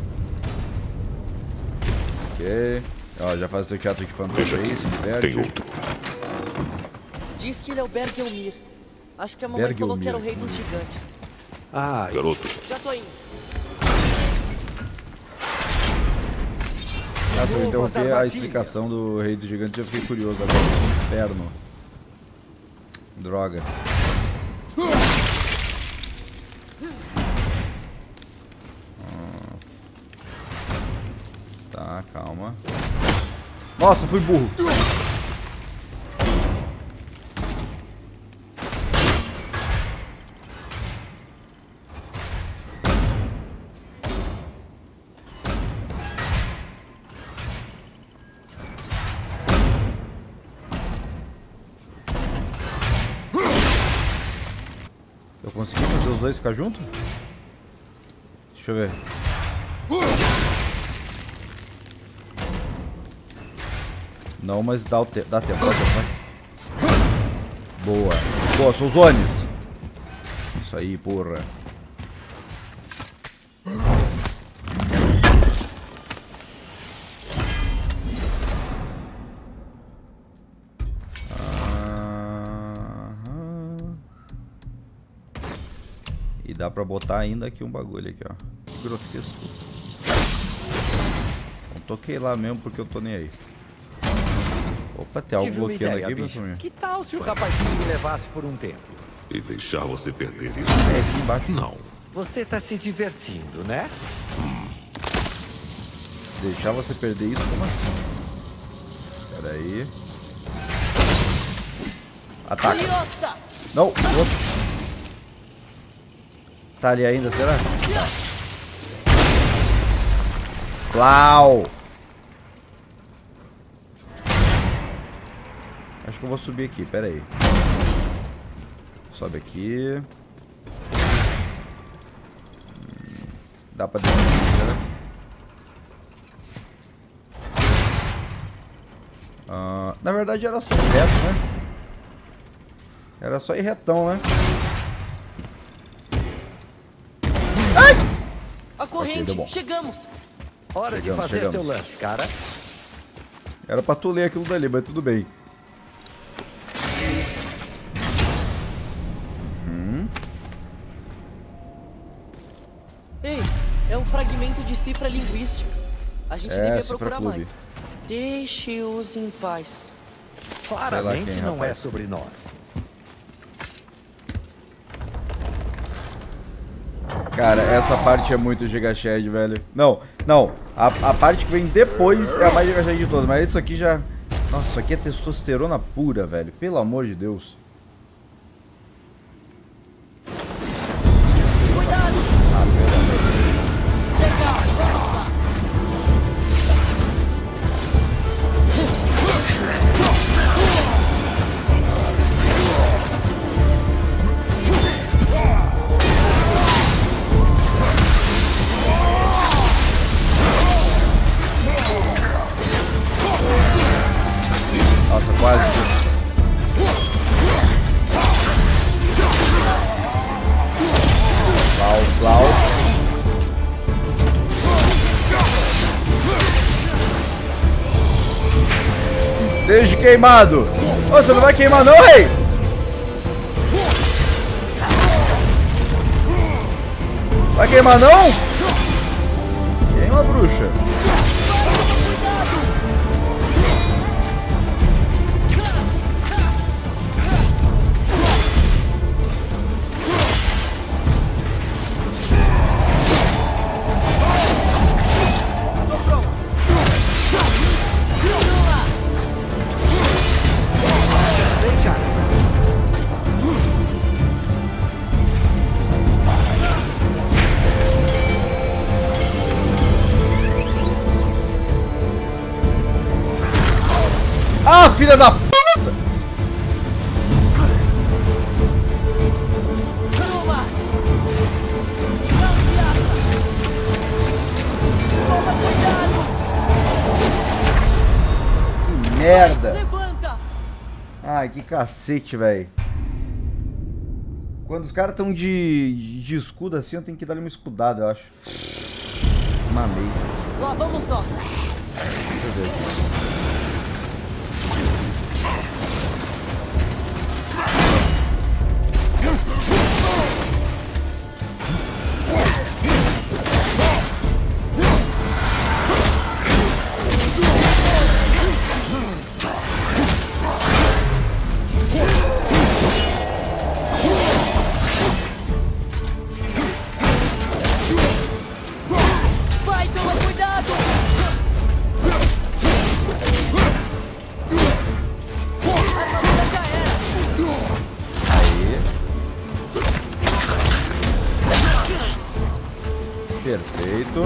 C: Ok. Ó, já faz seu teatro de fantasia aí, se diverte.
B: Tem outro.
F: Diz que ele é o Bergelmir. Acho que a mamãe falou que era o rei dos gigantes.
A: Ah,
B: Garoto,
F: Já tô indo.
C: Ah, se eu
A: Novas
C: interromper a
A: armadilhas.
C: explicação do Rei dos Gigantes, eu fiquei curioso agora. Inferno. Droga. Hum. Tá, calma. Nossa, fui burro. Eu consegui fazer os dois ficar juntos? Deixa eu ver. Não, mas dá, o te dá tempo, dá tempo, né? Boa. Boa, são os Onis. Isso aí, porra. E dá pra botar ainda aqui um bagulho aqui, ó. Grotesco. Não toquei lá mesmo porque eu tô nem aí. Opa, tem algo
A: Tive uma
C: bloqueando
A: ideia,
C: aqui,
A: bicho.
C: meu
A: Que tal se o rapazinho me levasse por um tempo?
B: E deixar você perder isso?
C: É aqui embaixo.
B: Não.
A: Você tá se divertindo, né?
C: Deixar você perder isso? Como assim? Pera aí. Ataca. Não, outro. Tá ali ainda, será? Clau! Acho que eu vou subir aqui, pera aí. Sobe aqui. Hum, dá pra descer, né? Ah, na verdade era só ir reto, né? Era só ir retão, né? Ai!
F: A corrente,
C: okay,
F: chegamos.
A: Hora
C: chegamos,
A: de fazer
C: chegamos.
A: seu lance, cara.
C: Era pra tu ler aquilo dali, mas tudo bem. Uhum.
F: Ei, é um fragmento de cifra linguística. A gente
C: É,
F: devia
C: cifra
F: procurar
C: clube.
F: mais. Deixe-os em paz.
A: Claramente
C: quem,
A: não
C: rapaz.
A: é sobre nós.
C: Cara, essa parte é muito Giga Shed, velho. Não, não. A, a parte que vem depois é a mais Giga Shed de todas. Mas isso aqui já... Nossa, isso aqui é testosterona pura, velho. Pelo amor de Deus.
F: Cuidado!
C: Ah, pelo amor de Deus. Nossa, quase. Flau, flau. Desde queimado. Ô, você não vai queimar não, rei? Vai queimar não? Queima, bruxa. Ah, filha da p... Que merda.
F: Levanta!
C: Ai, que cacete, velho. Quando os caras estão de, de escudo assim, eu tenho que dar uma escudada, eu acho. Mamei.
F: Lá vamos nós.
C: Deixa eu ver aqui.
F: Vai, toma cuidado! A armadura já era!
C: Aí. Perfeito.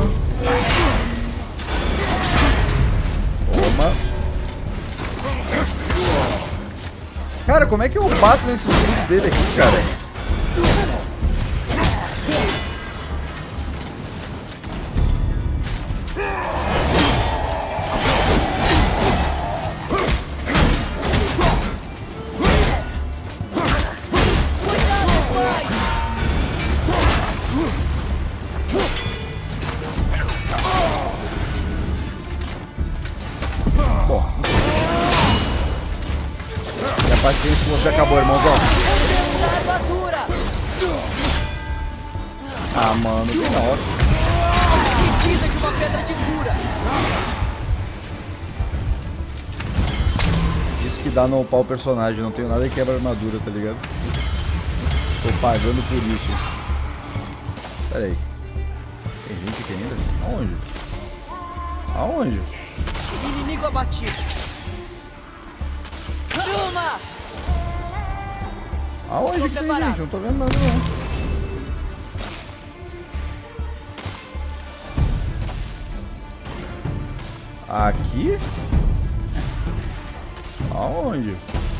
C: Toma. Cara, como é que eu bato nesse escudo dele aqui, cara? Ah, mano, que nossa.
F: Precisa de uma pedra de cura.
C: Isso que dá no upar o personagem, não tenho nada que quebra a armadura, tá ligado? Tô pagando por isso. Pera aí. Tem gente aqui ainda? Aonde? Aonde?
F: Inimigo abatido. Haruma!
C: Aonde que tem gente? Não tô vendo nada não. Aqui? Aonde?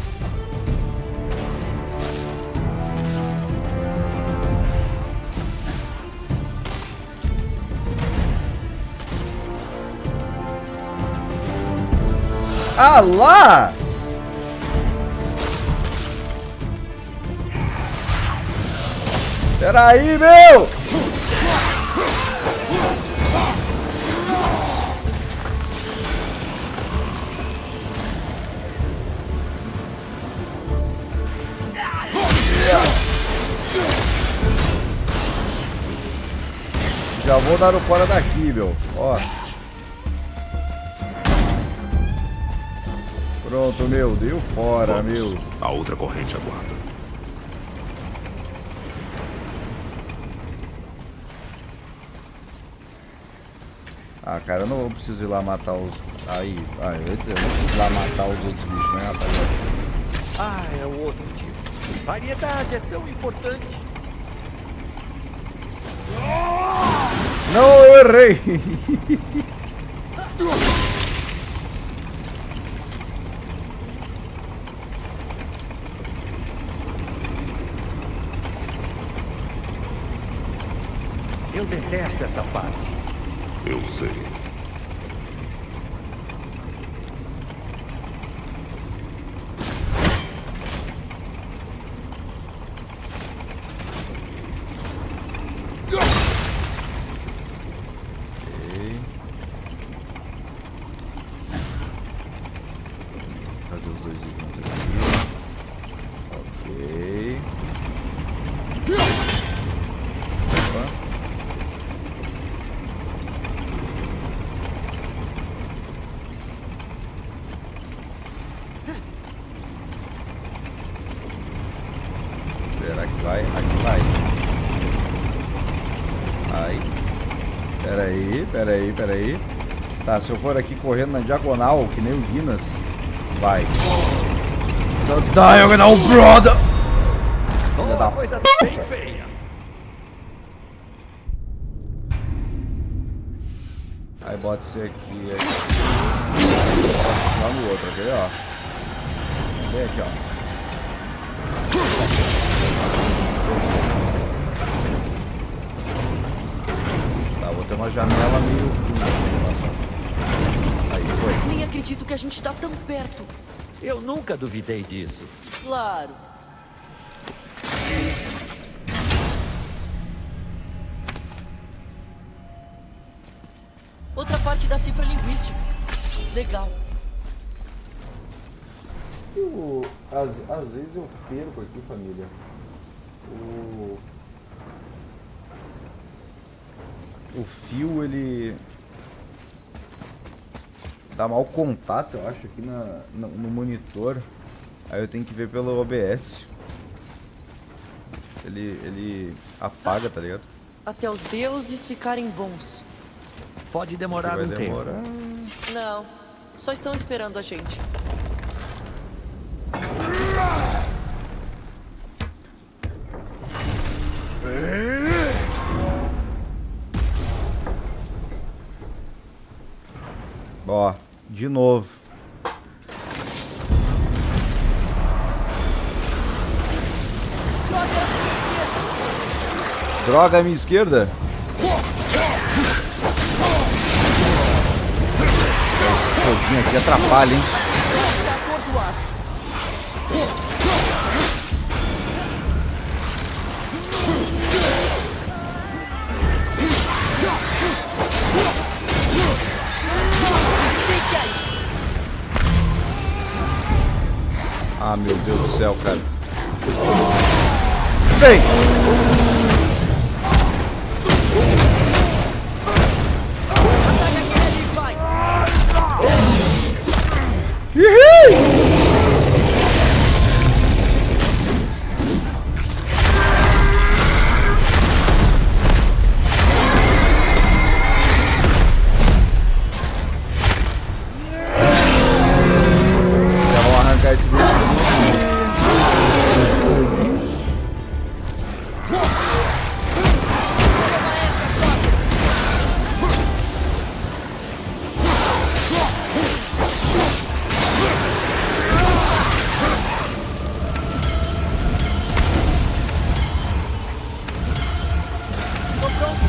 C: Ah lá! Peraí, meu! Já vou dar o fora daqui, meu. Ó. Pronto, meu. Deu fora,
B: Vamos.
C: meu.
B: A outra corrente aguarda.
C: Ah, cara, eu não preciso ir lá matar os... Aí, ah, eu ia dizer, eu não preciso ir lá matar os outros bichos, né, rapaziada?
A: Ah, é o outro tipo. Variedade é tão importante.
C: Não, eu errei!
A: Eu detesto essa parte.
B: Eu sei.
C: Fazer os dois itens aqui. Ok. Opa. Será que vai? Aqui vai. Vai. Pera aí, pera aí, pera aí. Tá, se eu for aqui correndo na diagonal, que nem o Guinness, vai. The diagonal, brother!
A: Uma da coisa bem feia.
C: Aí bota esse aqui, aqui. Lá no outro, aqui, ó. Vem aqui, ó. Tá, vou ter uma janela meio funda. Aí, foi.
F: Nem acredito que a gente tá tão perto.
A: Eu nunca duvidei disso.
F: Claro. Outra parte da cifra linguística. Legal.
C: Eu, às, às vezes eu perco aqui, família. O... O fio, ele... dá mau contato, eu acho, aqui na, no, no monitor. Aí eu tenho que ver pelo O B S. Ele, ele apaga, tá ligado?
F: Até os deuses ficarem bons.
A: Pode demorar um
C: demorar.
A: tempo.
F: Não, só estão esperando a gente.
C: Ó, de novo. Droga à minha esquerda. Esse foguinho aqui atrapalha, hein? Ah, meu Deus do céu, cara. Vem!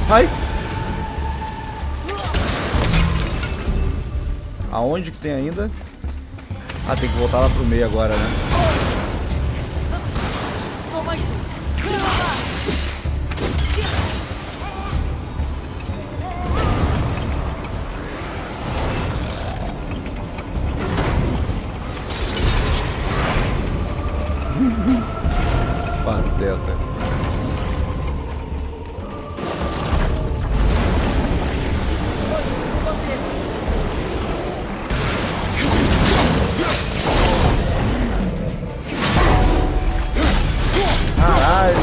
C: Ai! Aonde que tem ainda? Ah, tem que voltar lá pro meio agora, né?
F: Só mais um.
C: Pateta. Caralho,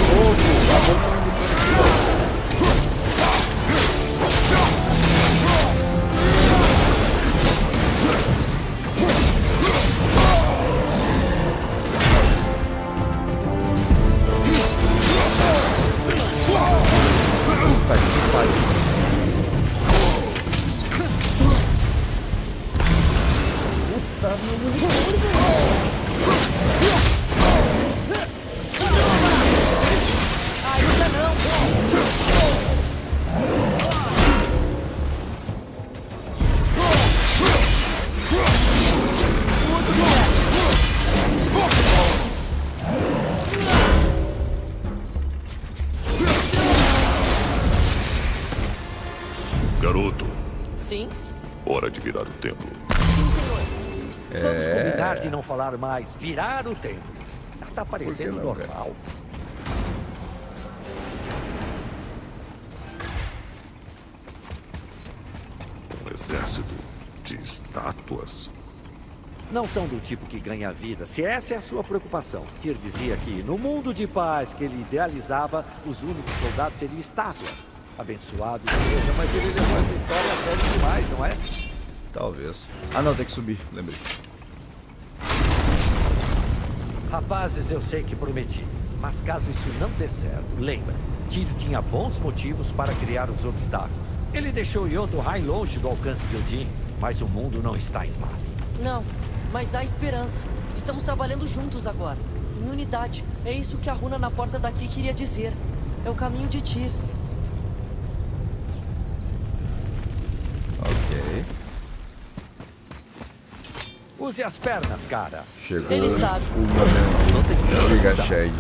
C: puta que pariu.
B: Garoto,
F: Sim?
B: hora de virar o templo.
A: Vamos combinar de não falar mais. Virar o tempo. Já tá parecendo
C: não,
A: normal.
B: Um exército de estátuas?
A: Não são do tipo que ganha vida, se essa é a sua preocupação. Tyr dizia que, no mundo de paz que ele idealizava, os únicos soldados seriam estátuas. Abençoado seja, mas ele levou essa história a sério demais, não é?
C: Talvez. Ah não, tem que subir, lembrei.
A: Rapazes, eu sei que prometi, mas caso isso não dê certo, lembra, Tyr tinha bons motivos para criar os obstáculos. Ele deixou Jotunheim longe do alcance de Odin, mas o mundo não está em paz.
F: Não, mas há esperança. Estamos trabalhando juntos agora, em unidade. É isso que a runa na porta daqui queria dizer. É o caminho de Tyr.
C: Ok.
A: Use as pernas, cara.
C: Chegou
F: Ele sabe.
C: o momento.
A: Não tem que
C: Giga
A: ajudar.
C: Shed.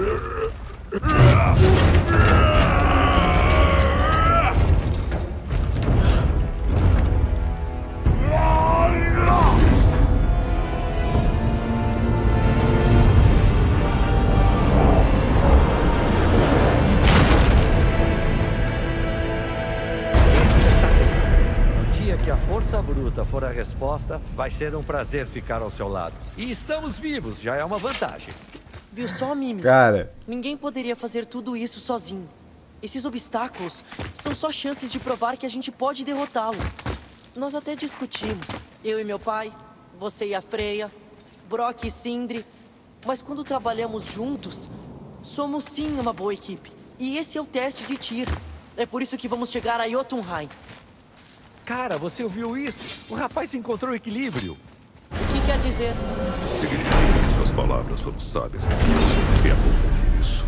A: Que a força bruta for a resposta, vai ser um prazer ficar ao seu lado. E estamos vivos, já é uma vantagem.
F: Viu só, Mimi?
C: Cara,
F: Ninguém poderia fazer tudo isso sozinho. Esses obstáculos são só chances de provar que a gente pode derrotá-los. Nós até discutimos. Eu e meu pai, você e a Freya, Brock e Sindri. Mas quando trabalhamos juntos, somos sim uma boa equipe. E esse é o teste de Tyr. É por isso que vamos chegar a Jotunheim.
A: Cara, você ouviu isso? O rapaz encontrou equilíbrio.
F: O que quer dizer?
B: Significa que suas palavras foram sábias. É bom ouvir isso.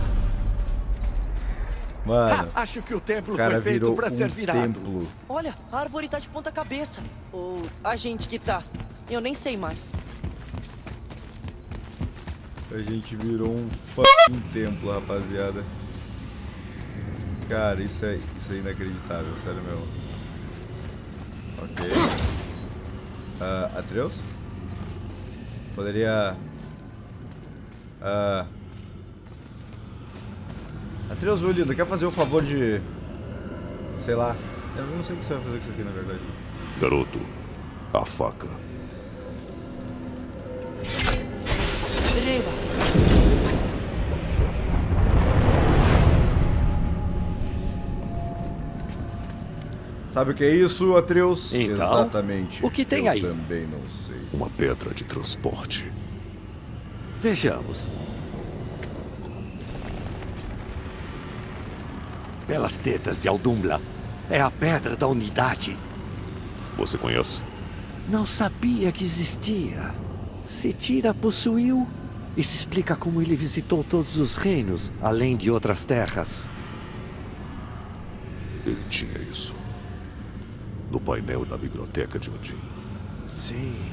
C: mano,
A: Ah, acho que o templo
C: o cara
A: foi feito
C: virou
A: para ser
C: um
A: virado.
C: templo.
F: Olha, a árvore tá de ponta cabeça. Ou a gente que tá. Eu nem sei mais.
C: A gente virou um fucking templo, rapaziada. Cara, isso é, isso é inacreditável, sério mesmo. Ok. Uh, Atreus? Poderia... Uh... Atreus, meu lindo, quer fazer o favor de... Sei lá. Eu não sei o que você vai fazer com isso aqui, na verdade.
B: Garoto, a faca.
F: Direita.
C: Sabe o que é isso, Atreus?
A: Então,
C: exatamente.
A: o que tem
C: eu
A: aí?
C: também não sei.
B: Uma pedra de transporte.
A: Vejamos. Pelas tetas de Aldumbla. É a pedra da unidade.
B: Você conhece?
A: Não sabia que existia. Se Tyr a possuiu, isso explica como ele visitou todos os reinos, além de outras terras.
B: Ele tinha isso. No painel da biblioteca de Odin.
A: Sim.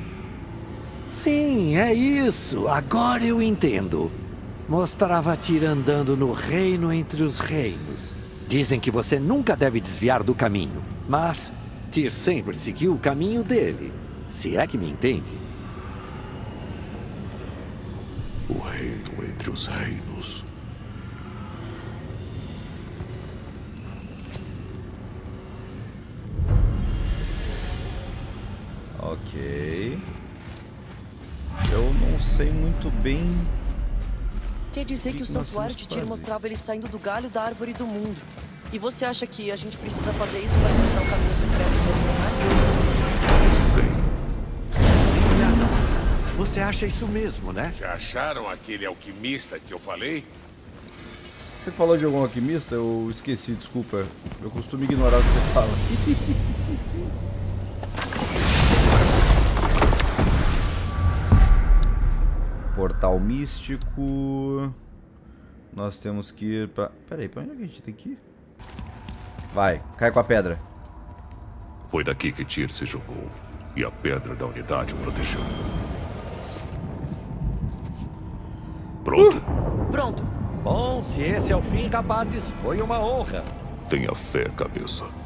A: Sim, é isso. Agora eu entendo. Mostrava Tyr andando no reino entre os reinos. Dizem que você nunca deve desviar do caminho. Mas Tyr sempre seguiu o caminho dele. Se é que me entende.
B: O reino entre os reinos.
C: Ok. Eu não sei muito bem.
F: Quer dizer que,
C: que
F: o
C: que nós
F: santuário
C: temos
F: de
C: que
F: Tyr
C: fazer?
F: mostrava ele saindo do galho da árvore do mundo. E você acha que a gente precisa fazer isso para encontrar o caminho secreto de Adonai?
B: Sim.
A: Minha nossa, você acha isso mesmo, né?
I: Já acharam aquele alquimista que eu falei?
C: Você falou de algum alquimista? Eu esqueci, desculpa. Eu costumo ignorar o que você fala. Portal místico. Nós temos que ir pra... Pera aí, pra onde é que a gente tem que ir? Vai, cai com a pedra.
B: Foi daqui que Tyr se jogou. E a pedra da unidade o protegeu. Pronto?
A: Uh! Pronto. Bom, se esse é o fim, rapazes, foi uma honra.
B: Tenha fé, cabeça.